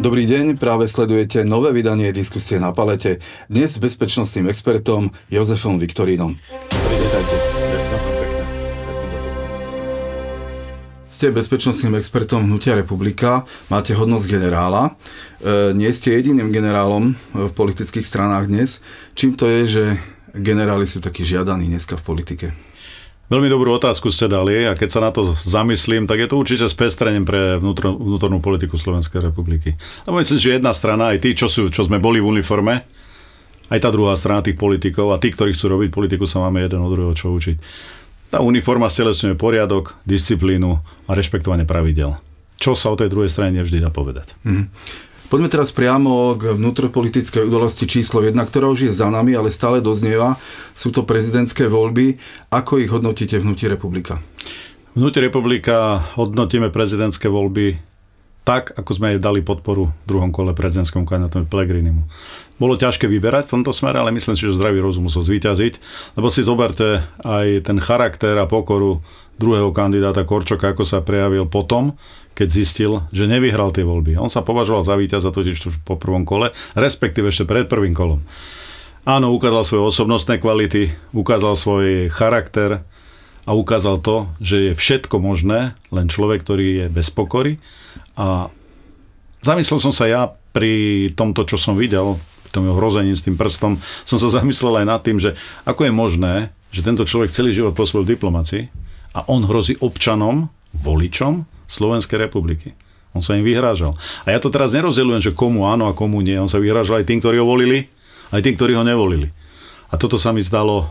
Dobrý deň, práve sledujete nové vydanie Diskusie na palete. Dnes s bezpečnostným expertom Jozefom Viktorínom. Ste bezpečnostným expertom Hnutia Republika, máte hodnosť generála. Nie ste jediným generálom v politických stranách dnes. Čím to je, že generáli sú takí žiadaní dneska v politike? Veľmi dobrú otázku ste dali a keď sa na to zamyslím, tak je to určite spestrením pre vnútornú politiku Slovenskej republiky. Lebo myslím, že jedna strana, aj tí, čo sme boli v uniforme, aj tá druhá strana tých politikov a tí, ktorí chcú robiť politiku, sa máme jeden od druhého čo učiť. Tá uniforma stelesňuje poriadok, disciplínu a rešpektovanie pravidel. Čo sa o tej druhej strane nevždy dá povedať. Poďme teraz priamo k vnútropolitickej udalosti číslo 1, ktorá už je za nami, ale stále doznieva. Sú to prezidentské voľby. Ako ich hodnotíte v Hnutí Republika? V Hnutí Republika hodnotíme prezidentské voľby tak, ako sme aj dali podporu v druhom kole prezidentskému kandidátovi Pellegrinimu. Bolo ťažké vyberať v tomto smere, ale myslím si, že zdravý rozum musel zvíťaziť, lebo si zoberte aj ten charakter a pokoru druhého kandidáta Korčoka, ako sa prejavil potom, keď zistil, že nevyhral tie voľby. On sa považoval za víťaza totiž už po prvom kole, respektíve ešte pred prvým kolom. Áno, ukázal svoje osobnostné kvality, ukázal svoj charakter a ukázal to, že je všetko možné, len človek, ktorý je bez pokory. A zamyslel som sa ja pri tomto, čo som videl, pri tom jeho hrození s tým prstom, som sa zamyslel aj nad tým, že ako je možné, že tento človek celý život pôsobil v diplomácii a on hrozí občanom, voličom Slovenskej republiky. On sa im vyhrážal. A ja to teraz nerozdeľujem, že komu áno a komu nie. On sa vyhrážal aj tým, ktorí ho volili, aj tým, ktorí ho nevolili. A toto sa mi zdalo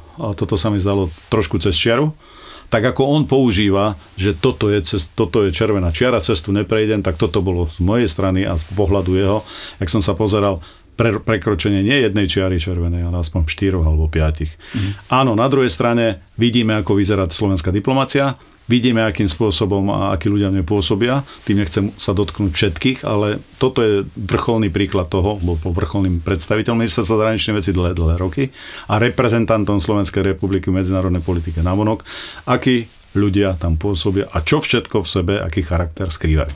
trošku cez čiaru. Tak ako on používa, že toto je červená čiara, cestu neprejdem, tak toto bolo z mojej strany a z pohľadu jeho, jak som sa pozeral, prekročenie nie jednej čiary červenej, ale aspoň 4 alebo 5. Áno, na druhej strane vidíme, ako vyzerá slovenská diplomacia, vidíme, akým spôsobom a akí ľudia v nej pôsobia, tým nechcem sa dotknúť všetkých, ale toto je vrcholný príklad toho, bol vrcholným predstaviteľom ministerstva zahraničných vecí dlhé roky a reprezentantom Slovenskej republiky v medzinárodnej politike navonok, akí ľudia tam pôsobia a čo všetko v sebe, aký charakter skrývajú.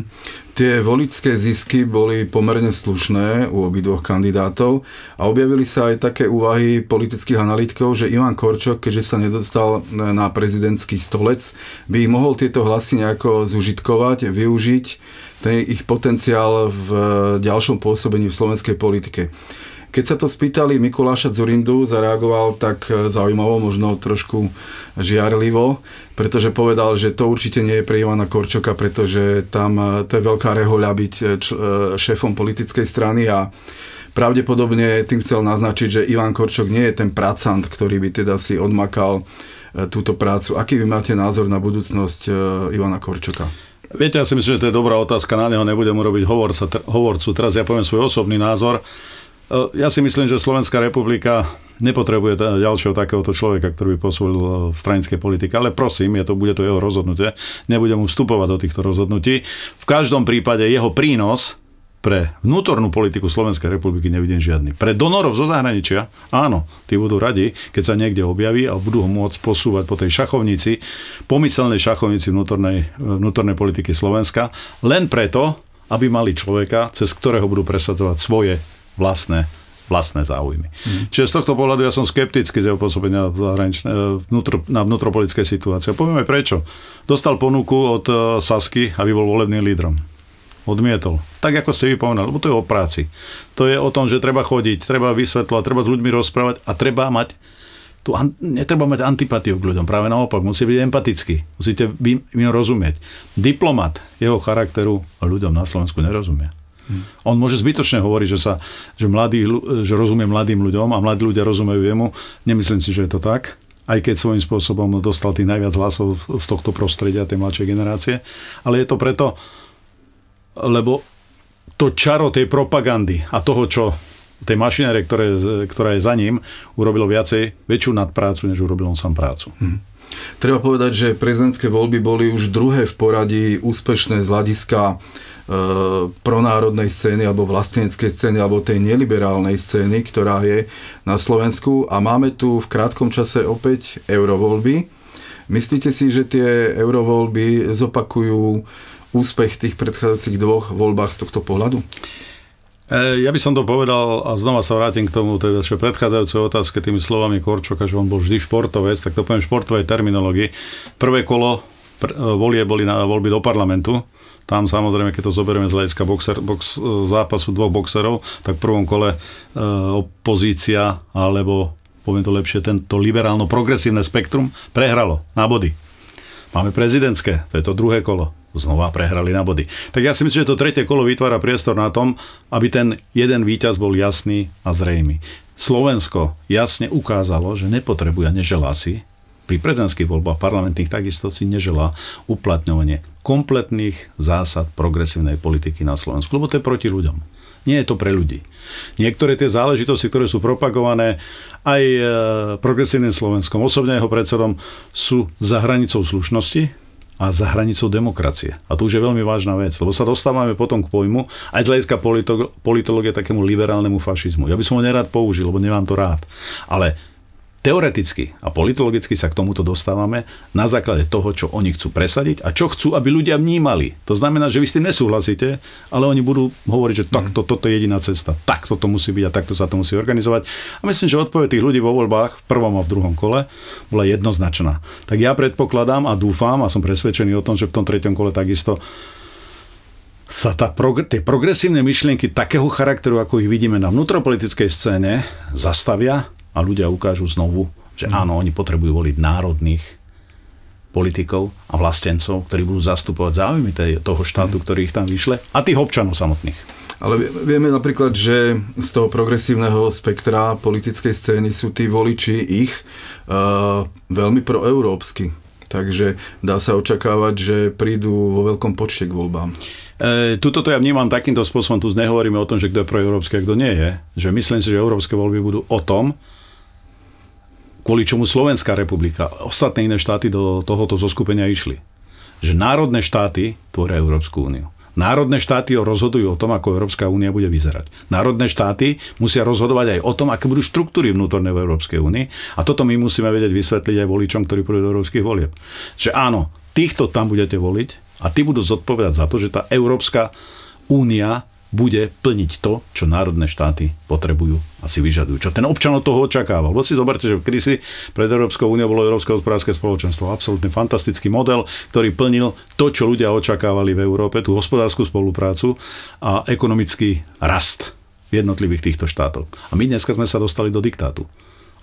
Tie voličské zisky boli pomerne slušné u obidvoch kandidátov a objavili sa aj také úvahy politických analytikov, že Ivan Korčok, keďže sa nedostal na prezidentský stolec, by ich mohol tieto hlasy nejako zužitkovať, využiť ten ich potenciál v ďalšom pôsobení v slovenskej politike. Keď sa to spýtali Mikuláša Dzurindu, zareagoval tak zaujímavo, možno trošku žiarlivo, pretože povedal, že to určite nie je pre Ivana Korčoka, pretože tam to je veľká rehoľa byť šéfom politickej strany a pravdepodobne tým chcel naznačiť, že Ivan Korčok nie je ten pracant, ktorý by teda si odmakal túto prácu. Aký vy máte názor na budúcnosť Ivana Korčoka? Viete, ja si myslím, že to je dobrá otázka, na neho nebudem urobiť hovorcu. Teraz ja poviem svoj osobný názor. Ja si myslím, že Slovenská republika nepotrebuje ďalšieho takéhoto človeka, ktorý by pôsobil v stranickej politike, ale prosím, bude to jeho rozhodnutie, nebudem mu vstupovať do týchto rozhodnutí. V každom prípade jeho prínos pre vnútornú politiku Slovenskej republiky nevidím žiadny. Pre donorov zo zahraničia, áno, tí budú radi, keď sa niekde objaví a budú ho môcť posúvať po tej šachovnici, pomyselnej šachovnici vnútornej politiky Slovenska, len preto, aby mali človeka, cez ktorého budú presadzovať svoje vlastné záujmy. Čiže z tohto pohľadu ja som skeptický z jeho pôsobenia na vnútropolitickej situácii. Povieme prečo. Dostal ponuku od Sasky, aby bol volebným lídrom. Odmietol. Tak ako ste vypovedali, lebo to je o práci. To je o tom, že treba chodiť, treba vysvetľovať, treba s ľuďmi rozprávať a netreba mať antipatiu k ľuďom. Práve naopak, musí byť empatický. Musíte im rozumieť. Diplomat jeho charakteru ľuďom na Slovensku nerozumie. On môže zbytočne hovoriť, že rozumie mladým ľuďom a mladí ľudia rozumejú jemu. Nemyslím si, že je to tak. Aj keď svojím spôsobom dostal tých najviac hlasov z tohto prostredia, tej mladšej generácie. Ale je to preto, lebo to čaro tej propagandy a toho, čo tej mašinérie, ktorá je za ním, urobilo väčšiu nadprácu, než urobil on sám prácu. Treba povedať, že prezidentské voľby boli už druhé v poradí úspešné z hľadiska pronárodnej scény alebo vlasteneckej scény alebo tej neliberálnej scény, ktorá je na Slovensku a máme tu v krátkom čase opäť eurovoľby. Myslíte si, že tie eurovoľby zopakujú úspech tých predchádzajúcich dvoch voľbách z tohto pohľadu? Ja by som to povedal a znova sa vrátim k tomu teda predchádzajúcej otázke tými slovami Korčoka, že on bol vždy športovec, tak to poviem v športovej terminológii. Prvé kolo volie boli na voľby do parlamentu. Tam samozrejme, keď to zoberieme z hľadiska zápasu dvoch boxerov, tak v prvom kole opozícia, alebo poviem to lepšie, tento liberálno-progresívne spektrum prehralo na body. Máme prezidentské, to je to druhé kolo. Znova prehrali na body. Tak ja si myslím, že to tretie kolo vytvára priestor na tom, aby ten jeden víťaz bol jasný a zrejmý. Slovensko jasne ukázalo, že nepotrebuje a neželá si, pri prezidentských voľbách parlamentných takisto si neželá uplatňovanie kompletných zásad progresívnej politiky na Slovensku, lebo to je proti ľuďom. Nie je to pre ľudí. Niektoré tie záležitosti, ktoré sú propagované aj progresívnym Slovenskom, osobne jeho predsedom, sú za hranicou slušnosti a za hranicou demokracie. A to už je veľmi vážna vec, lebo sa dostávame potom k pojmu aj z hľadiska politológie takému liberálnemu fašizmu. Ja by som ho nerád použil, lebo nemám to rád. Ale teoreticky a politologicky sa k tomuto dostávame na základe toho, čo oni chcú presadiť a čo chcú, aby ľudia vnímali. To znamená, že vy s tým nesúhlasíte, ale oni budú hovoriť, že takto, toto je jediná cesta, takto to musí byť a takto sa to musí organizovať. A myslím, že odpoveď tých ľudí vo voľbách v prvom a v druhom kole bola jednoznačná. Tak ja predpokladám a dúfam a som presvedčený o tom, že v tom treťom kole takisto sa tie progresívne myšlienky takého charakteru, ako ich vidíme na vnútropolitickej scéne, zastavia a ľudia ukážu znovu, že áno, oni potrebujú voliť národných politikov a vlastencov, ktorí budú zastupovať záujmy toho štátu, ktorý ich tam vyšle, a tých občanov samotných. Ale vieme napríklad, že z toho progresívneho spektra politickej scény sú tí voliči ich veľmi proeurópsky. Takže dá sa očakávať, že prídu vo veľkom počte k voľbám. Tuto to ja vnímam takýmto spôsobom, tu nehovoríme o tom, že kto je proeurópsky a kto nie je. Že myslím si, že európske voľby budú o tom, kvôli čomu Slovenská republika, ostatné iné štáty do tohoto zoskupenia išli. Že národné štáty tvoria Európsku úniu. Národné štáty rozhodujú o tom, ako Európska únia bude vyzerať. Národné štáty musia rozhodovať aj o tom, aké budú štruktúry vnútorné v Európskej únii. A toto my musíme vedieť vysvetliť aj voličom, ktorí pôjdu do európskych volieb. Že áno, týchto tam budete voliť a tí budú zodpovedať za to, že tá Európska únia bude plniť to, čo národné štáty potrebujú a si vyžadujú. Čo ten občan od toho očakával. Bo si zoberte, že kedysi pred Európskou úniou bolo Európske hospodárske spoločenstvo. Absolútne fantastický model, ktorý plnil to, čo ľudia očakávali v Európe, tú hospodárskú spoluprácu a ekonomický rast v jednotlivých týchto štátoch. A my dneska sme sa dostali do diktátu. A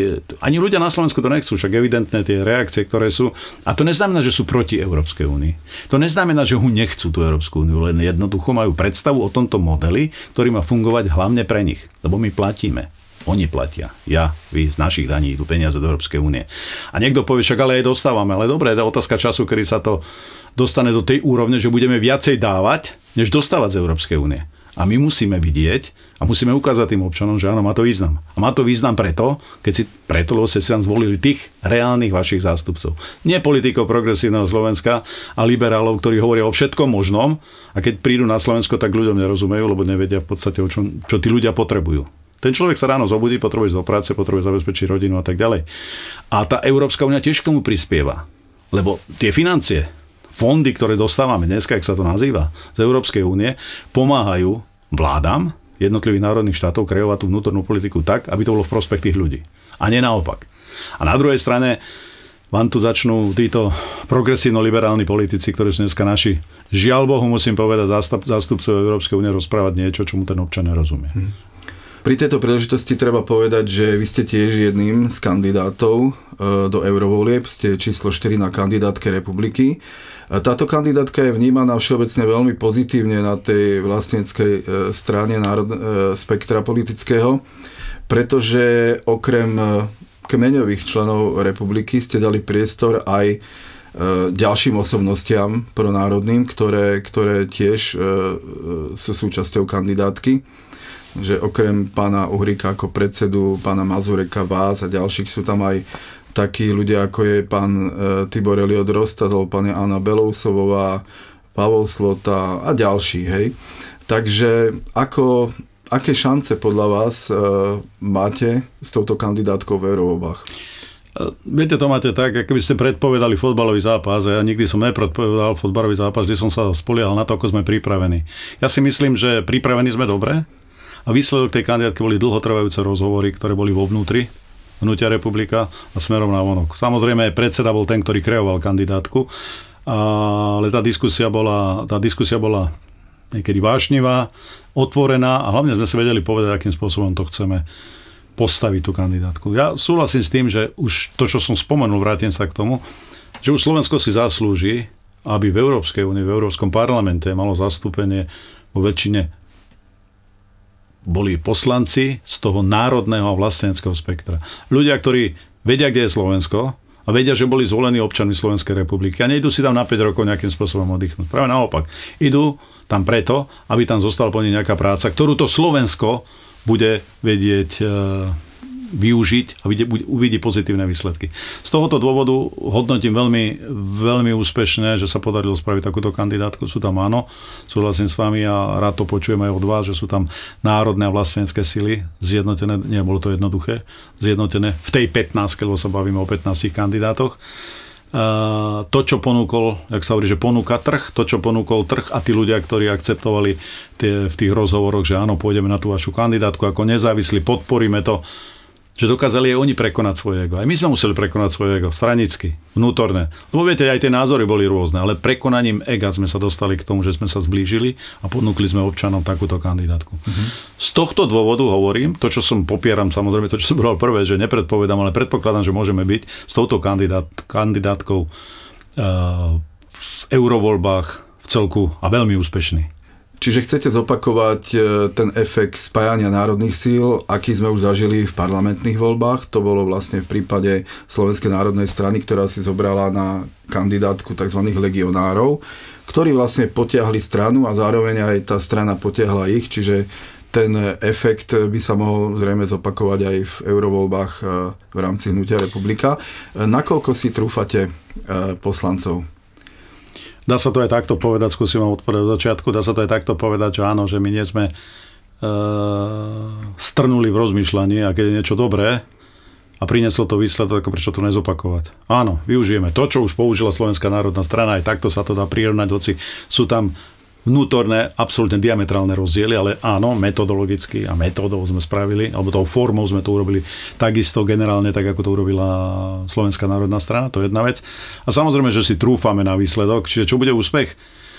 ani ľudia na Slovensku to nechcú, však evidentne tie reakcie, ktoré sú. A to neznamená, že sú proti Európskej únii. To neznamená, že ho nechcú tú Európsku úniu, len jednoducho majú predstavu o tomto modeli, ktorý má fungovať hlavne pre nich. Lebo my platíme. Oni platia. Vy z našich daní idú peniaze do Európskej únie. A niekto povie, však ale aj dostávame. Ale dobre, je to otázka času, kedy sa to dostane do tej úrovne, že budeme viacej dávať, než dostávať z Európskej únie. A my musíme vidieť a musíme ukázať tým občanom, že áno, má to význam. A má to význam preto, lebo ste si tam zvolili tých reálnych vašich zástupcov. Nie politikov progresívneho Slovenska a liberálov, ktorí hovoria o všetkom možnom, a keď prídu na Slovensko, tak ľuďom nerozumejú, lebo nevedia v podstate, čo tí ľudia potrebujú. Ten človek sa ráno zobudí, potrebuje ísť do práce, potrebuje zabezpečiť rodinu a tak ďalej. A tá Európska únia tiež komu prispieva. Lebo tie financie, fondy, ktoré dostávame dneska, jak sa to nazýva, z Európskej únie, pomáhajú vládam jednotlivých národných štátov kreovať tú vnútornú politiku tak, aby to bolo v prospech tých ľudí. A nie naopak. A na druhej strane vám tu začnú títo progresívno-liberálni politici, ktorí sú dneska naši, žiaľ Bohu, musím povedať, zástupcov Európskej únie rozprávať niečo, čomu ten občan nerozumie. Pri tejto príležitosti treba povedať, že vy ste tiež jedným z kandidátov do eurovolieb, ste číslo 4 na kandidátke republiky. Táto kandidátka je vnímaná všeobecne veľmi pozitívne na tej vlastníckej strane spektra politického, pretože okrem kmeňových členov republiky ste dali priestor aj ďalším osobnostiam pronárodným, ktoré tiež sú súčasťou kandidátky. Že okrem pána Uhrika ako predsedu, pána Mazureka, vás a ďalších sú tam aj takí ľudia, ako je pán Tibor Eliot Rostadol, pani Anna Belousovová, Pavol Slota a ďalší, hej. Takže aké šance podľa vás máte s touto kandidátkou v eurovoľbách? Viete, to máte tak, ako by ste predpovedali fotbalový zápas, a ja nikdy som nepredpovedal fotbalový zápas, vždy som sa spoliehal na to, ako sme pripravení. Ja si myslím, že pripravení sme dobre a výsledok tej kandidátky boli dlhotrvajúce rozhovory, ktoré boli vo vnútri Hnutia Republika a smerom na vonok. Samozrejme, predseda bol ten, ktorý kreoval kandidátku, ale tá diskusia bola niekedy vášnivá, otvorená a hlavne sme si vedeli povedať, akým spôsobom to chceme postaviť tú kandidátku. Ja súhlasím s tým, že už to, čo som spomenul, vrátim sa k tomu, že už Slovensko si zaslúži, aby v Európskej únii, v Európskom parlamente malo zastúpenie vo väčšine boli poslanci z toho národného a vlasteneckého spektra. Ľudia, ktorí vedia, kde je Slovensko a vedia, že boli zvolení občanmi Slovenskej republiky a nejdú si tam na 5 rokov nejakým spôsobom oddychnúť. Práve naopak. Idú tam preto, aby tam zostala po nej nejaká práca, ktorú to Slovensko bude vedieť využiť a uvidí pozitívne výsledky. Z tohoto dôvodu hodnotím veľmi, veľmi úspešne, že sa podarilo spraviť takúto kandidátku. Sú tam, áno, súhlasím s vami a rád to počujem aj od vás, že sú tam národné a vlastenecké sily zjednotené, nebolo to jednoduché, zjednotené v tej 15, lebo sa bavíme o 15 kandidátoch. To, čo ponúkol, jak sa hovorí, že ponúka trh, to, čo ponúkol trh a tí ľudia, ktorí akceptovali v tých rozhovoroch, že áno, pôjdeme na tú vašu kandidátku ako nezávislí, podporíme to, že dokázali aj oni prekonať svoje ego. Aj my sme museli prekonať svoje ego, stranicky, vnútorné. Lebo viete, aj tie názory boli rôzne, ale prekonaním ega sme sa dostali k tomu, že sme sa zblížili a ponúkli sme občanom takúto kandidátku. Z tohto dôvodu hovorím, to, čo som popieram, samozrejme, to, čo som bral prvé, že nepredpovedám, ale predpokladám, že môžeme byť s touto kandidátkou v eurovoľbách v celku a veľmi úspešný. Čiže chcete zopakovať ten efekt spájania národných síl, aký sme už zažili v parlamentných voľbách. To bolo vlastne v prípade Slovenskej národnej strany, ktorá si zobrala na kandidátku tzv. Legionárov, ktorí vlastne potiahli stranu a zároveň aj tá strana potiahla ich, čiže ten efekt by sa mohol zrejme zopakovať aj v eurovoľbách v rámci Hnutia Republika. Nakoľko si trúfate poslancov? Dá sa to aj takto povedať, skúsim vám odpovedať od začiatku, dá sa to aj takto povedať, že áno, že my nie sme strnuli v rozmýšľaní a keď je niečo dobré a prinieslo to výsledok, ako prečo to nezopakovať. Áno, využijeme to, čo už použila Slovenská národná strana, aj takto sa to dá prirovnať, hoci sú tam vnútorné, absolútne diametrálne rozdiely, ale áno, metodologicky a metódou sme spravili, alebo tou formou sme to urobili takisto generálne, tak ako to urobila Slovenská národná strana, to je jedna vec. A samozrejme, že si trúfame na výsledok, čiže čo bude úspech?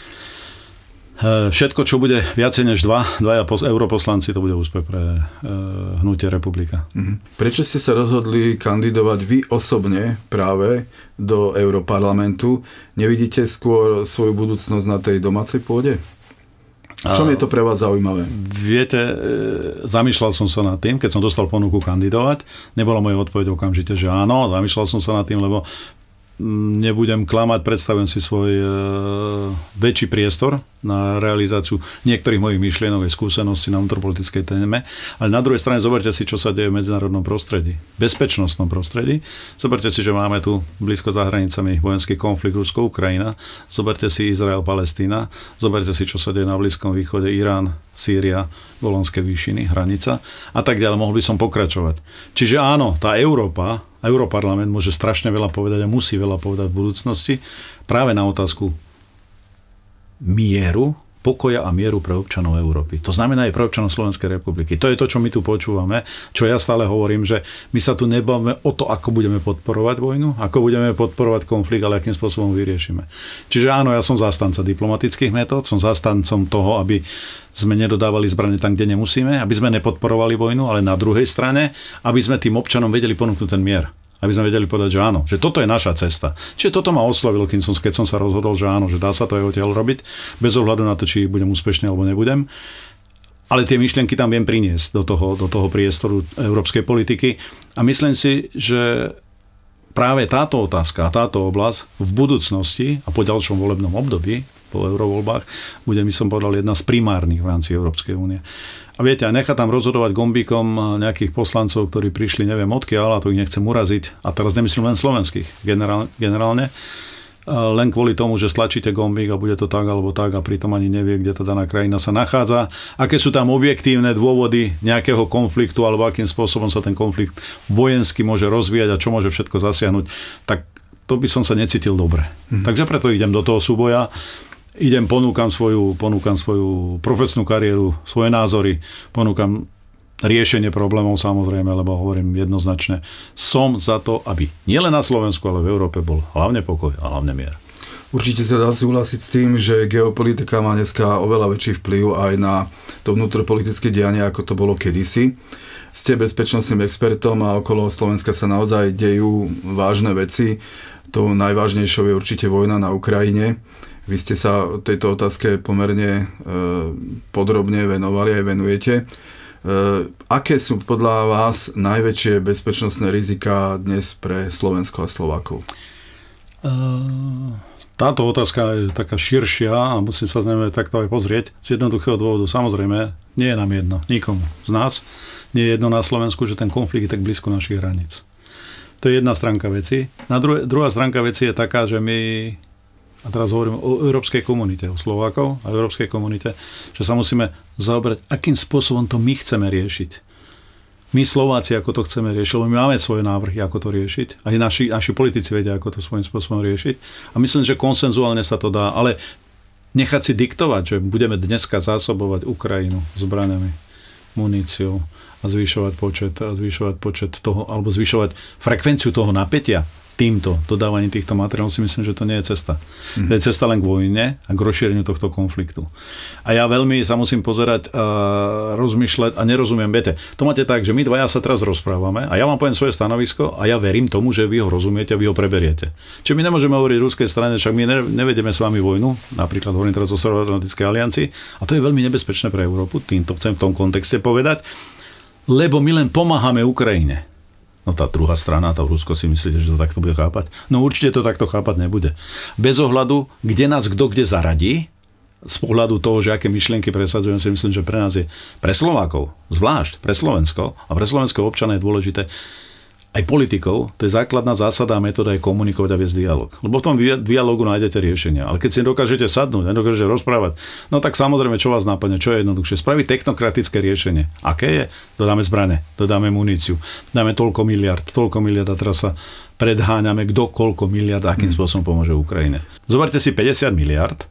Všetko, čo bude viacej než dvaja europoslanci, to bude úspech pre Hnutie Republika. Prečo ste sa rozhodli kandidovať vy osobne práve do Europarlamentu? Nevidíte skôr svoju budúcnosť na tej domácej pôde? V čom je to pre vás zaujímavé? Viete, zamýšľal som sa nad tým, keď som dostal ponuku kandidovať. Nebola moja odpoveď okamžite, že áno. Zamýšľal som sa nad tým, lebo nebudem klamať, predstavujem si svoj väčší priestor na realizáciu niektorých mojich myšlienok a skúseností na vnútropolitickej téme, ale na druhej strane zoberte si, čo sa deje v medzinárodnom prostredí, bezpečnostnom prostredí. Zoberte si, že máme tu blízko za hranicami vojenský konflikt Rusko-Ukrajina, zoberte si Izrael-Palestína, zoberte si, čo sa deje na Blízkom východe, Irán, Sýria, Golanské výšiny, hranica a tak ďalej, mohol by som pokračovať. Čiže áno, tá Európa, Europarlament môže strašne veľa povedať a musí veľa povedať v budúcnosti práve na otázku mieru, pokoja a mieru pre občanov Európy. To znamená aj pre občanov Slovenskej republiky. To je to, čo my tu počúvame, čo ja stále hovorím, že my sa tu nebavíme o to, ako budeme podporovať vojnu, ako budeme podporovať konflikt, ale akým spôsobom vyriešime. Čiže áno, ja som zástanca diplomatických metód, som zástancom toho, aby sme nedodávali zbrane tam, kde nemusíme, aby sme nepodporovali vojnu, ale na druhej strane, aby sme tým občanom vedeli ponúknuť ten mier. Aby sme vedeli povedať, že áno, že toto je naša cesta. Čiže toto ma oslovilo, keď som sa rozhodol, že áno, že dá sa to aj odtiaľ robiť, bez ohľadu na to, či budem úspešný alebo nebudem. Ale tie myšlienky tam viem priniesť do toho priestoru európskej politiky. A myslím si, že práve táto otázka a táto oblasť v budúcnosti a po ďalšom volebnom období, po eurovoľbách, bude, by som povedal, jedna z primárnych v rámci Európskej únie. A viete, a nechá tam rozhodovať gombíkom nejakých poslancov, ktorí prišli neviem odkiaľ, a to ich nechcem uraziť. A teraz nemyslím len slovenských generálne. len kvôli tomu, že stlačíte gombík a bude to tak alebo tak a pritom ani nevie, kde tá daná krajina sa nachádza, aké sú tam objektívne dôvody nejakého konfliktu alebo akým spôsobom sa ten konflikt vojensky môže rozvíjať a čo môže všetko zasiahnuť, tak to by som sa necítil dobre. Takže preto idem do toho súboja, ponúkam svoju profesnú kariéru, svoje názory, ponúkam riešenie problémov samozrejme, lebo hovorím jednoznačne, som za to, aby nielen na Slovensku, ale v Európe bol hlavne pokoj a hlavne mier. Určite sa dá súhlasiť s tým, že geopolitika má dneska oveľa väčší vplyv aj na to vnútropolitické dianie, ako to bolo kedysi. Ste bezpečnostným expertom a okolo Slovenska sa naozaj dejú vážne veci. Tou najvážnejšou je určite vojna na Ukrajine. Vy ste sa tejto otázke pomerne podrobne venovali, aj venujete. Aké sú podľa vás najväčšie bezpečnostné rizika dnes pre Slovensko a Slovákov? Táto otázka je taká širšia a musím sa takto aj pozrieť z jednoduchého dôvodu. Samozrejme, nie je nám jedno, nikomu z nás nie je jedno na Slovensku, že ten konflikt je tak blízko našich hraníc. To je jedna stránka veci. Druhá stránka veci je taká, že my, a teraz hovorím o európskej komunite, o Slovákov a európskej komunite, že sa musíme zaoberať, akým spôsobom to my chceme riešiť. My Slováci, ako to chceme riešiť, lebo my máme svoje návrhy, ako to riešiť. Aj naši politici vedia, ako to svojím spôsobom riešiť. A myslím, že konsenzuálne sa to dá, ale nechať si diktovať, že budeme dneska zásobovať Ukrajinu zbraniami, muníciou a zvyšovať počet toho, alebo zvyšovať frekvenciu toho napätia týmto dodávaním týchto materiálov, si myslím, že to nie je cesta. To je cesta len k vojne a k rozšíreniu tohto konfliktu. A ja veľmi sa musím pozerať a rozmýšľať a nerozumiem. Viete, to máte tak, že my dvaja sa teraz rozprávame a ja vám poviem svoje stanovisko a ja verím tomu, že vy ho rozumiete a vy ho preberiete. Čiže my nemôžeme hovoriť ruskej strane, však my nevedieme s vami vojnu, napríklad hovorím teraz o Severoatlantickej aliancii, a to je veľmi nebezpečné pre Európu, týmto chcem v tom kontexte povedať, lebo my len pomáhame Ukrajine. No tá druhá strana, tá Rusko, si myslíte, že to takto bude chápať? No určite to takto chápať nebude. Bez ohľadu, kde nás kto kde zaradí, z pohľadu toho, že aké myšlienky presadzujem, si myslím, že pre nás je, pre Slovákov, zvlášť pre Slovensko a pre slovenského občana je dôležité, aj politikov, to je základná zásada a metóda je komunikovať a viesť dialog. Lebo v tom dialogu nájdete riešenia. Ale keď si dokážete sadnúť, nedokážete rozprávať, no tak samozrejme, čo vás nápadne, čo je jednoduchšie? Spraviť technokratické riešenie. Aké je? Dodáme zbrane, dodáme muníciu, dáme toľko miliard a teraz sa predháňame, kto koľko miliard, akým spôsobom pomôže Ukrajine. Zoberte si 50 miliard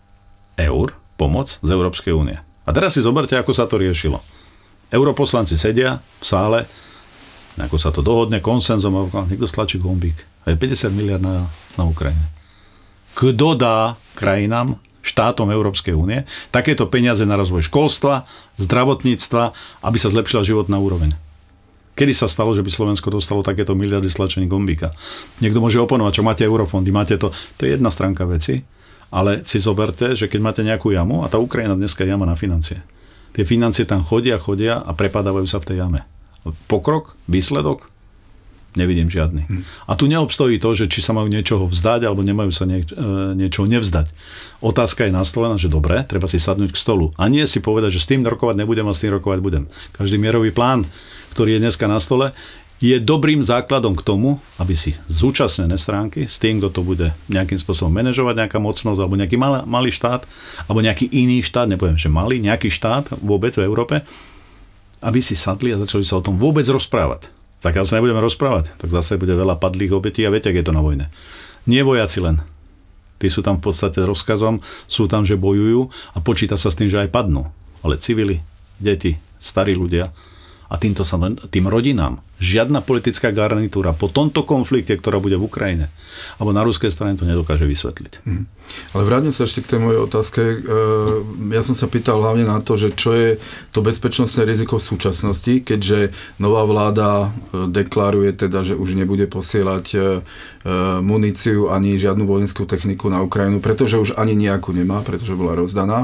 eur pomoc z Európskej únie. A teraz si zoberte, ako sa to riešilo. Europoslanci sedia v sále, ako sa to dohodne konsenzom, niekto stlačí gombík. A je 50 miliard na Ukrajine. Kto dá krajinám, štátom Európskej únie takéto peniaze na rozvoj školstva, zdravotníctva, aby sa zlepšila životná úroveň? Kedy sa stalo, že by Slovensko dostalo takéto miliardy stlačení gombíka? Niekto môže oponovať, čo máte eurofondy, máte to. To je jedna stránka veci, ale si zoberte, že keď máte nejakú jamu, a tá Ukrajina dneska je jama na financie. Tie financie tam chodia a prepadávajú sa v tej jame. Pokrok, výsledok, nevidím žiadny. A tu neobstojí to, že či sa majú niečoho vzdať, alebo nemajú sa niečoho nevzdať. Otázka je nastolená, že dobre, treba si sadnúť k stolu. A nie si povedať, že s tým rokovať nebudem a s tým rokovať budem. Každý mierový plán, ktorý je dneska na stole, je dobrým základom k tomu, aby si zúčastnené stránky s tým, kto to bude nejakým spôsobom manažovať, nejaká mocnosť, alebo nejaký malý štát, alebo nejaký iný štát, nepoviem, že malý, nejaký štát vôbec v Európe, aby si sadli a začali sa o tom vôbec rozprávať. Tak ak sa nebudeme rozprávať, tak zase bude veľa padlých obetí a viete, ak je to na vojne. Nie vojaci len. Tí sú tam v podstate rozkazom, sú tam, že bojujú a počíta sa s tým, že aj padnú. Ale civili, deti, starí ľudia a tým rodinám žiadna politická garnitúra po tomto konflikte, ktorá bude v Ukrajine alebo na ruskej strane, to nedokáže vysvetliť. Ale vrátim sa ešte k tej mojej otázke. Ja som sa pýtal hlavne na to, že čo je to bezpečnostné riziko v súčasnosti, keďže nová vláda deklaruje teda, že už nebude posielať muníciu ani žiadnu vojenskú techniku na Ukrajinu, pretože už ani nejakú nemá, pretože bola rozdaná.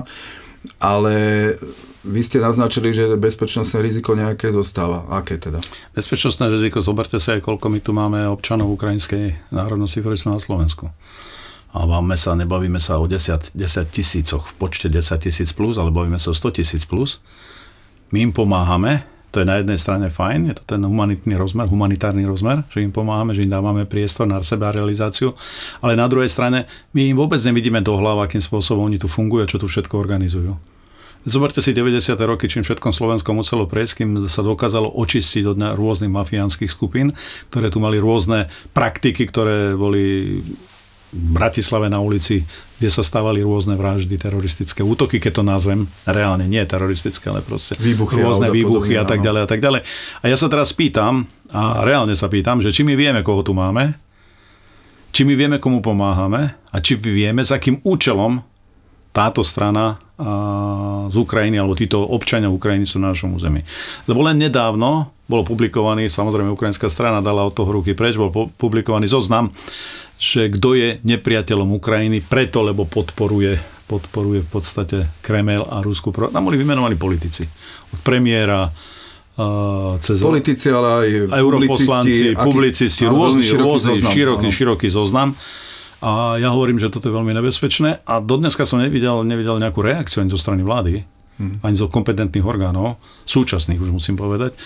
Ale vy ste naznačili, že bezpečnostné riziko nejaké zostáva. Aké teda? Bezpečnostné riziko, zoberte sa aj, koľko my tu máme občanov ukrajinskej národnosti, ktorí sú na Slovensku. A nebavíme sa o 10 tisícoch, v počte 10 000 plus, ale bavíme sa o 100 000 plus. My im pomáhame, To je na jednej strane fajn, je to ten humanitárny rozmer, že im pomáhame, že im dávame priestor na seba realizáciu, ale na druhej strane my im vôbec nevidíme do hlav, akým spôsobom oni tu fungujú a čo tu všetko organizujú. Zoberte si 90. roky, čím všetkom Slovensko muselo prejsť, kým sa dokázalo očistiť od rôznych mafiánskych skupín, ktoré tu mali rôzne praktiky, ktoré boli v Bratislave na ulici, kde sa stávali rôzne vraždy, teroristické útoky, keď to nazvem, reálne nie teroristické, ale proste rôzne výbuchy a tak ďalej a tak ďalej. A ja sa teraz pýtam, a reálne sa pýtam, že či my vieme, koho tu máme, či my vieme, komu pomáhame a či vieme, s akým účelom táto strana z Ukrajiny, alebo títo občania Ukrajiny sú na našom území. Lebo len nedávno bol publikovaný, samozrejme ukrajinská strana dala od toho ruky preč, bol publikovaný zoznam, že kto je nepriateľom Ukrajiny preto, lebo podporuje v podstate Kremel a Rusku. Tam boli vymenovaní politici. Od premiéra cez politici, ale aj publicisti, rôzny široký zoznam. A ja hovorím, že toto je veľmi nebezpečné a dodneska som nevidel nejakú reakciu ani zo strany vlády, ani zo kompetentných orgánov, súčasných už musím povedať,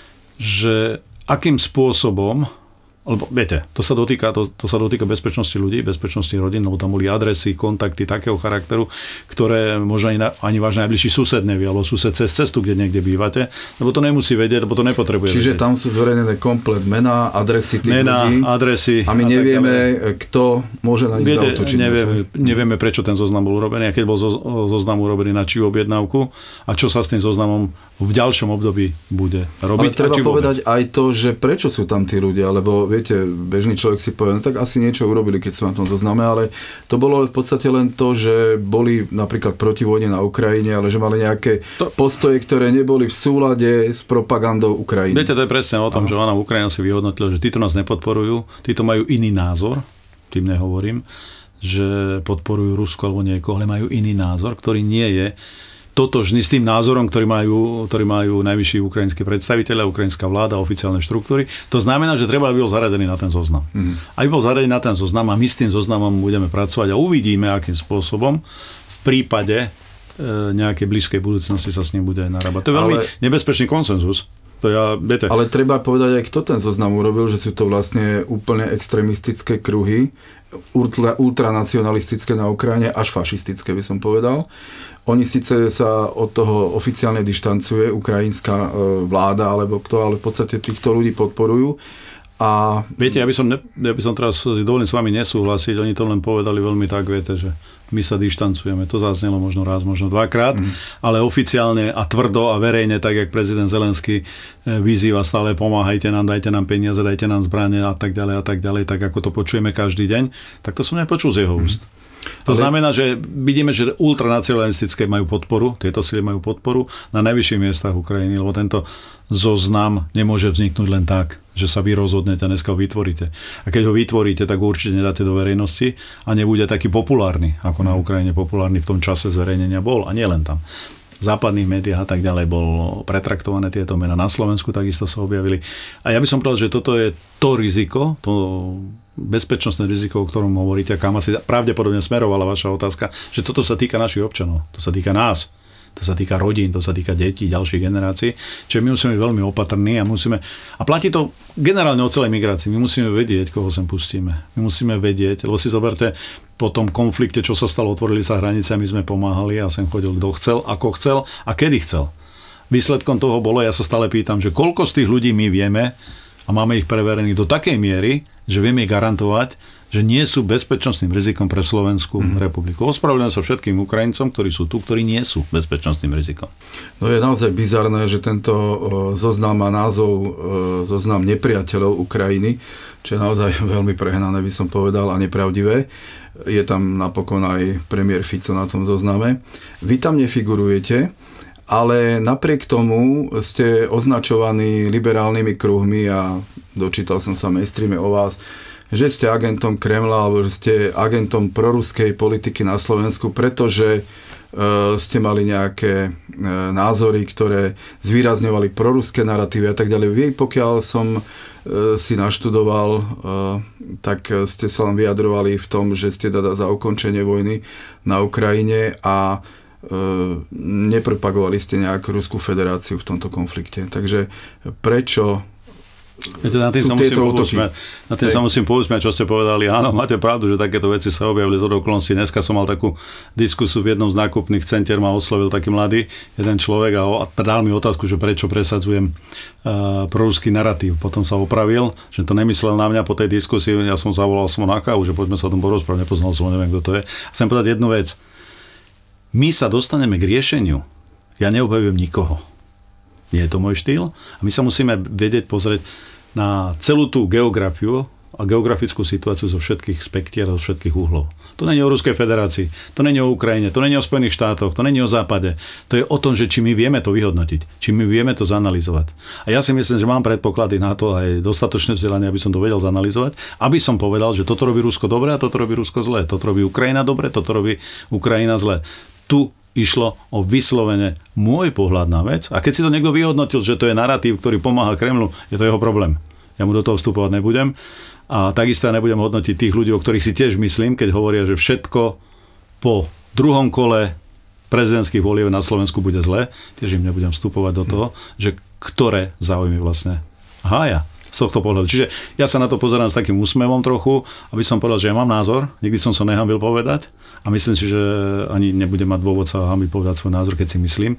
že akým spôsobom, lebo viete, to sa dotýka bezpečnosti ľudí, bezpečnosti rodín, lebo tam boli adresy, kontakty takého charakteru, ktoré možno ani váš najbližší sused nevie, alebo sused cez cestu, kde niekde bývate, lebo to nemusí vedieť, lebo to nepotrebuje Čiže vedieť. Tam sú zverejnené komplet mená, adresy tých ľudí. Adresy. A my nevieme, kto môže na nich zaútočiť. Nevieme, prečo ten zoznam bol urobený, a keď bol zoznam urobený, na čiu objednávku a čo sa s tým zoznamom v ďalšom období bude robiť. Ale treba povedať aj to, že prečo sú tam tí ľudia, lebo viete, bežný človek si povie, no tak asi niečo urobili, keď sú na tom zozname, ale to bolo v podstate len to, že boli napríklad proti vojne na Ukrajine, ale že mali nejaké postoje, ktoré neboli v súlade s propagandou Ukrajiny. Viete, to je presne o tom, že ona Ukrajina si vyhodnotila, že títo nás nepodporujú, títo majú iný názor, tým nehovorím, že podporujú Rusko alebo niekoho, ale majú iný názor, ktorý nie je totožný s tým názorom, ktorý majú najvyšší ukrajinskí predstavitelia, ukrajinská vláda, oficiálne štruktúry. To znamená, že treba, aby bol zaradený na ten zoznam. Aby bol zaradený na ten zoznam a my s tým zoznamom budeme pracovať a uvidíme, akým spôsobom v prípade nejakej blízkej budúcnosti sa s ním bude narábať. To je veľmi nebezpečný konsenzus. Ale treba povedať aj, kto ten zoznam urobil, že sú to vlastne úplne extrémistické kruhy, ultranacionalistické na Ukrajine, až fašistické by som povedal. Oni síce sa od toho oficiálne dištancuje ukrajinská vláda, alebo kto, ale v podstate týchto ľudí podporujú. A viete, ja by som teraz dovolím s vami nesúhlasiť, oni to len povedali veľmi tak, viete, že my sa dištancujeme. To zaznelo možno raz, možno dvakrát, ale oficiálne a tvrdo a verejne, tak jak prezident Zelenský vyzýva stále, pomáhajte nám, dajte nám peniaze, dajte nám zbrane a tak ďalej, tak ako to počujeme každý deň, tak to som nepočul z jeho úst. To znamená, že vidíme, že ultranacionalistické majú podporu, tieto sily majú podporu na najvyšších miestach Ukrajiny, lebo tento zoznam nemôže vzniknúť len tak, že sa vy rozhodnete a dneska ho vytvoríte. A keď ho vytvoríte, tak ho určite nedáte do verejnosti a nebude taký populárny, ako na Ukrajine populárny v tom čase zverejnenia bol. A nie len tam. V západných médiách a tak ďalej bolo pretraktované tieto mená. Na Slovensku takisto sa objavili. A ja by som povedal, že toto je to riziko, to bezpečnostné riziko, o ktorom hovoríte, a kam asi pravdepodobne smerovala vaša otázka, že toto sa týka našich občanov, to sa týka nás, to sa týka rodín, to sa týka detí, ďalších generácií, čiže my musíme byť veľmi opatrní a platí to generálne o celej migrácii, my musíme vedieť, koho sem pustíme, my musíme vedieť, lebo si zoberte, po tom konflikte, čo sa stalo, otvorili sa hranice, my sme pomáhali a sem chodil kto chcel, ako chcel a kedy chcel. Výsledkom toho bolo, ja sa stále pýtam, že koľko z tých ľudí my vieme a máme ich preverených do takej miery, že vieme garantovať, že nie sú bezpečnostným rizikom pre Slovenskú republiku. Ospravedlňujem sa všetkým Ukrajincom, ktorí sú tu, ktorí nie sú bezpečnostným rizikom. No je naozaj bizarné, že tento zoznam má názov zoznam nepriateľov Ukrajiny, čo je naozaj veľmi prehnané, by som povedal, a nepravdivé. Je tam napokon aj premiér Fico na tom zozname. Vy tam nefigurujete, ale napriek tomu ste označovaní liberálnymi kruhmi a dočítal som sa mainstreame o vás, že ste agentom Kremla alebo že ste agentom proruskej politiky na Slovensku, pretože ste mali nejaké názory, ktoré zvýrazňovali proruské naratívy a tak ďalej. Vy, pokiaľ som si naštudoval, tak ste sa len vyjadrovali v tom, že ste za ukončenie vojny na Ukrajine a nepropagovali ste nejakú Ruskú federáciu v tomto konflikte. Takže prečo na tým sa musím pousmiať, čo ste povedali. Áno, máte pravdu, že takéto veci sa objavili z okolností. Dneska som mal takú diskusiu v jednom z nákupných centier, ma oslovil taký mladý jeden človek a dal mi otázku, že prečo presadzujem proruský narratív. Potom sa opravil, že to nemyslel na mňa po tej diskusii. Ja som zavolal som na kávu, že poďme sa o tom porozprávať. Nepoznal som, neviem, kto to je. Chcem povedať jednu vec. My sa dostaneme k riešeniu. Ja neobhajujem nikoho. Nie je to môj štýl a my sa musíme vedieť pozrieť na celú tú geografiu a geografickú situáciu zo všetkých spektier a zo všetkých uhlov. To nie je o Ruskej federácii, to nie je o Ukrajine, to nie je o Spojených štátoch, to nie je o Západe. To je o tom, že či my vieme to vyhodnotiť, či my vieme to zanalyzovať. A ja si myslím, že mám predpoklady na to aj dostatočné vzdelanie, aby som to vedel zanalyzovať, aby som povedal, že toto robí Rusko dobre a toto robí Rusko zle, toto robí Ukrajina dobre, toto robí Ukrajina zle. Tu išlo o vyslovene môj pohľad na vec a keď si to niekto vyhodnotil, že to je narratív, ktorý pomáha Kremlu, je to jeho problém. Ja mu do toho vstupovať nebudem a takisto ja nebudem hodnotiť tých ľudí, o ktorých si tiež myslím, keď hovoria, že všetko po druhom kole prezidentských volieb na Slovensku bude zle, tiež im nebudem vstupovať do toho, že ktoré záujmy vlastne hája z tohto pohľadu. Čiže ja sa na to pozerám s takým úsmevom trochu, aby som povedal, že ja mám názor, nikdy som sa nehanbil povedať a myslím si, že ani nebudem mať dôvod sa hanbiť povedať svoj názor, keď si myslím,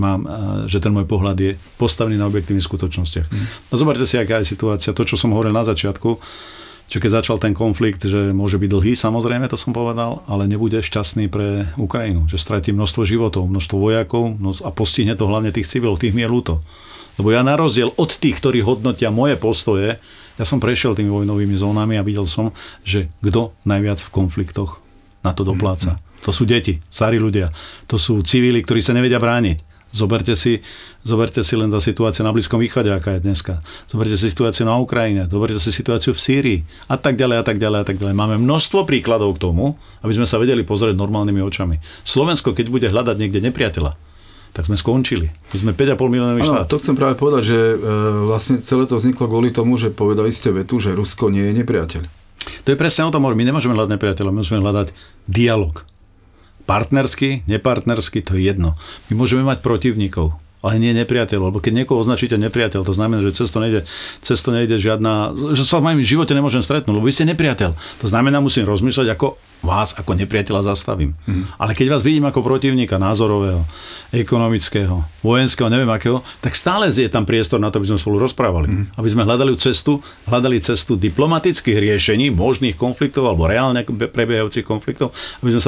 že ten môj pohľad je postavený na objektívnych skutočnostiach. A zoberte si, aká je situácia, to, čo som hovoril na začiatku, že keď začal ten konflikt, že môže byť dlhý, samozrejme, to som povedal, ale nebude šťastný pre Ukrajinu, že stratí množstvo životov, množstvo vojakov a postihne to hlavne tých civilov, tých mi je ľúto. Lebo ja na rozdiel od tých, ktorí hodnotia moje postoje, ja som prešiel tými vojnovými zónami a videl som, že kto najviac v konfliktoch na to dopláca. To sú deti, starí ľudia, to sú civili, ktorí sa nevedia brániť. Zoberte si len tá situácia na Blízkom východe, aká je dneska. Zoberte si situáciu na Ukrajine, zoberte si situáciu v Sýrii a tak ďalej a tak ďalej a tak ďalej. Máme množstvo príkladov k tomu, aby sme sa vedeli pozrieť normálnymi očami. Slovensko, keď bude hľadať niekde nepriateľa, tak sme skončili. My sme 5,5 miliónový štát. To chcem práve povedať, že vlastne celé to vzniklo kvôli tomu, že povedali ste vetu, že Rusko nie je nepriateľ. To je presne o tom, my nemôžeme hľadať nepriateľa, my musíme hľadať dialog. Partnersky, nepartnersky, to je jedno. My môžeme mať protivníkov, ale nie nepriateľov, lebo keď niekoho označíte nepriateľ, to znamená, že cez to nejde žiadna, že sa v mojom živote nemôžem stretnúť, lebo vy ste nepriateľ. To znamená, musím rozmýšľať, ako vás ako nepriateľa zastavím. Ale keď vás vidím ako protivníka názorového, ekonomického, vojenského, neviem akého, tak stále je tam priestor na to, aby sme spolu rozprávali. Aby sme hľadali cestu diplomatických riešení možných konfliktov alebo reálne prebiehajúcich konfliktov, aby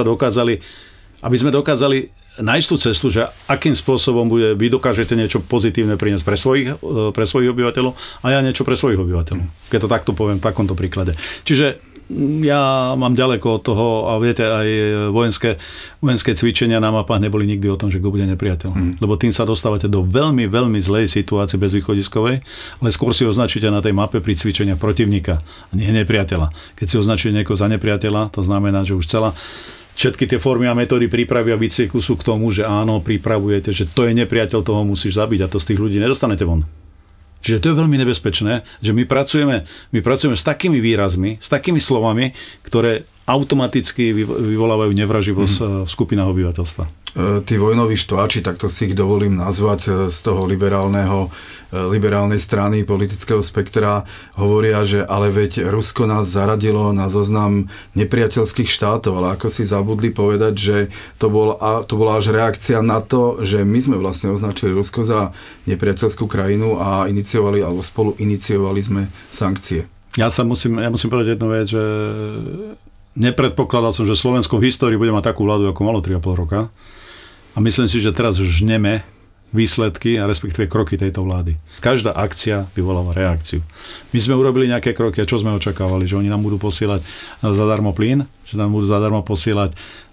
sme dokázali nájsť tú cestu, že akým spôsobom vy dokážete niečo pozitívne priniesť pre svojich obyvateľov a ja niečo pre svojich obyvateľov. Keď to takto poviem v takomto príklade. Čiže ja mám ďaleko od toho a viete, aj vojenské cvičenia na mapách neboli nikdy o tom, že kto bude nepriateľ. Lebo tým sa dostávate do veľmi, veľmi zlej situácie bezvýchodiskovej, ale skôr si označíte na tej mape pri cvičeniach protivníka a nie nepriateľa. Keď si označíte niekoho za nepriateľa, to znamená, že už všetky tie formy a metódy prípravy a výcviku sú k tomu, že áno, pripravujete, že to je nepriateľ, toho musíš zabiť a to z tých ľudí nedostanete von. Čiže to je veľmi nebezpečné, že my pracujeme s takými výrazmi, s takými slovami, ktoré automaticky vyvolávajú nevraživosť v skupinách obyvateľstva. Tí vojnoví štváči, takto si ich dovolím nazvať, z toho liberálnej strany politického spektra hovoria, že ale veď Rusko nás zaradilo na zoznam nepriateľských štátov, ale ako si zabudli povedať, že to bola až reakcia na to, že my sme vlastne označili Rusko za nepriateľskú krajinu a spolu iniciovali sme sankcie. Ja musím povedať jednu vec, že nepredpokladal som, že Slovensko v histórii bude mať takú vládu, ako malo 3,5 roka. A myslím si, že teraz žneme výsledky a respektíve kroky tejto vlády. Každá akcia vyvoláva reakciu. My sme urobili nejaké kroky a čo sme očakávali? Že oni nám budú posielať zadarmo plyn, že nám budú zadarmo posielať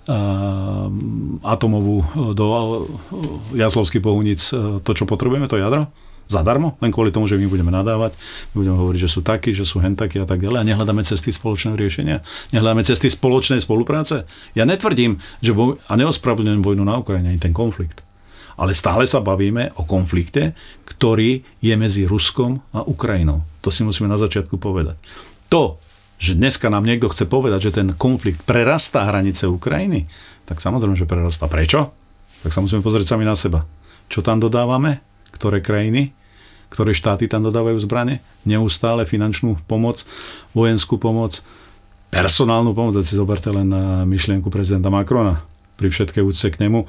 atomovú do Jaslovských Bohunic to, čo potrebujeme, to jadro? Zadarmo, len kvôli tomu, že my budeme nadávať, my budeme hovoriť, že sú takí, že sú hentakí a tak ďalej a nehľadáme cesty spoločného riešenia, nehľadáme cesty spoločnej spolupráce. Ja netvrdím, že a neospravedlňujem vojnu na Ukrajine, ani ten konflikt. Ale stále sa bavíme o konflikte, ktorý je medzi Ruskom a Ukrajinou. To si musíme na začiatku povedať. To, že dneska nám niekto chce povedať, že ten konflikt prerastá hranice Ukrajiny, tak samozrejme, že prerastá. Prečo? tak sa musíme pozrieť sami na seba. Čo tam dodávame? Ktoré krajiny? Ktoré štáty tam dodávajú zbrane? Neustále finančnú pomoc, vojenskú pomoc, personálnu pomoc. Si zoberte len na myšlienku prezidenta Macrona. Pri všetkej úcte k nemu.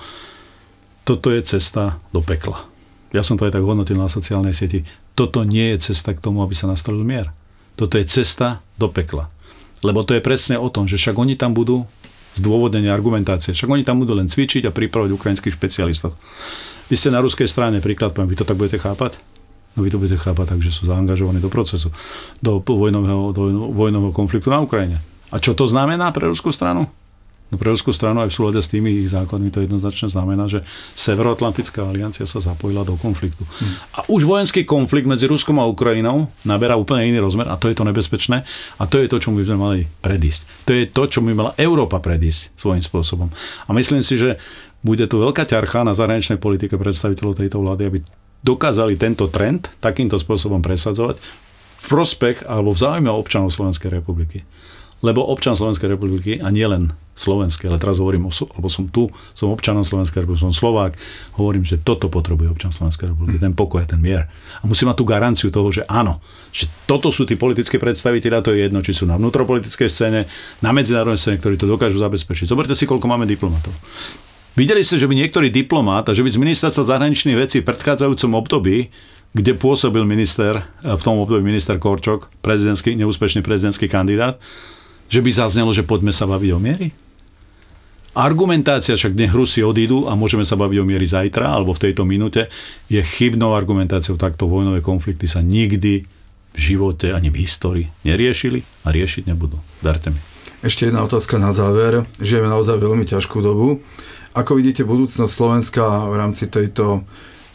Toto je cesta do pekla. Ja som to aj tak hodnotil na sociálnej sieti. Toto nie je cesta k tomu, aby sa nastavil mier. Toto je cesta do pekla. Lebo to je presne o tom, že však oni tam budú zdôvodnenie argumentácie. Však oni tam budú len cvičiť a pripravať ukrajinských špecialistov. Vy ste na ruskej strane, príklad poviem, vy to tak budete chápať? No vy to budete chápať tak, že sú zaangažovaní do procesu, do vojnového konfliktu na Ukrajine. A čo to znamená pre ruskú stranu? No pre ruskú stranu aj v súlade s tými ich zákonmi to jednoznačne znamená, že Severoatlantická aliancia sa zapojila do konfliktu. A už vojenský konflikt medzi Ruskom a Ukrajinou naberá úplne iný rozmer a to je to nebezpečné a to je to, čo my sme mali predísť. To je to, čo by mala Európa predísť svojím spôsobom. A myslím si, že bude tu veľká ťarcha na zahraničnej politike predstaviteľov tejto vlády, aby dokázali tento trend takýmto spôsobom presadzovať v prospech alebo v záujme občanov Slovenskej republiky. Lebo občan Slovenskej republiky, a nie len slovenský, ale teraz hovorím, lebo som tu, som občanom Slovenskej republiky, som Slovák, hovorím, že toto potrebuje občan Slovenskej republiky, ten pokoj, ten mier. A musí mať tú garanciu toho, že áno, že toto sú tí politickí predstavitelia, to je jedno, či sú na vnútropolitickej scéne, na medzinárodnej scéne, ktorí to dokážu zabezpečiť. Zoberte si, koľko máme diplomatov. Videli ste, že by niektorý diplomát a že by z ministerstva zahraničných vecí v predchádzajúcom období, kde pôsobil minister, v tom období minister Korčok, neúspešný prezidentský kandidát, že by zaznelo, že poďme sa baviť o miery? Argumentácia, však nech Rusi odídu a môžeme sa baviť o miery zajtra, alebo v tejto minúte, je chybnou argumentáciou. Takto vojnové konflikty sa nikdy v živote ani v histórii neriešili a riešiť nebudú. Verte mi. Ešte jedna otázka na záver. Žijeme naozaj veľmi ťažkú dobu. Ako vidíte budúcnosť Slovenska v rámci tejto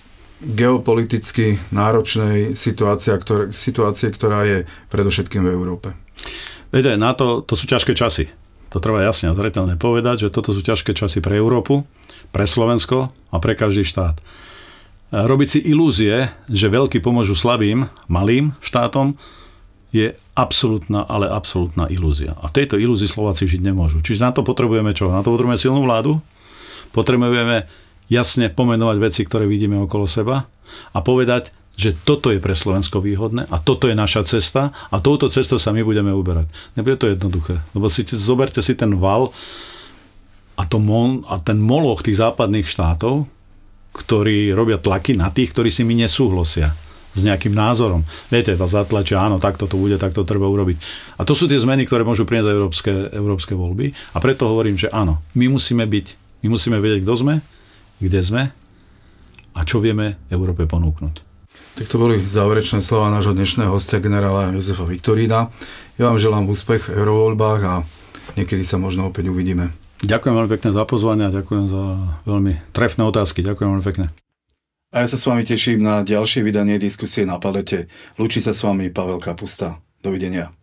geopoliticky náročnej situácie, ktorá je predovšetkým v Európe? Viete, na to sú ťažké časy. To treba jasne a zreteľne povedať, že toto sú ťažké časy pre Európu, pre Slovensko a pre každý štát. Robiť si ilúzie, že veľkí pomôžu slabým, malým štátom, je absolútna, ale absolútna ilúzia. A v tejto ilúzii Slováci žiť nemôžu. Čiže na to potrebujeme čo? Na to potrebujeme silnú vládu, potrebujeme jasne pomenovať veci, ktoré vidíme okolo seba a povedať, že toto je pre Slovensko výhodné a toto je naša cesta a touto cestou sa my budeme uberať. Nebude to jednoduché, lebo zoberte si ten val a ten moloch tých západných štátov, ktorí robia tlaky na tých, ktorí si mi nesúhlasia s nejakým názorom. Viete, tá zatlačia, áno, takto to bude, takto treba urobiť. A to sú tie zmeny, ktoré môžu priniesť európske voľby a preto hovorím, že áno, my musíme vedieť, kto sme, kde sme a čo vieme Európe ponúknuť. Tak to boli záverečné slova nášho dnešného hostia, generála Jozefa Viktorína. Ja vám želám úspech v eurovoľbách a niekedy sa možno opäť uvidíme. Ďakujem veľmi pekne za pozvanie a ďakujem za veľmi trefné otázky. Ďakujem veľmi pekne. A ja sa s vami teším na ďalšie vydanie diskusie na palete. Lúči sa s vami Pavel Kapusta. Dovidenia.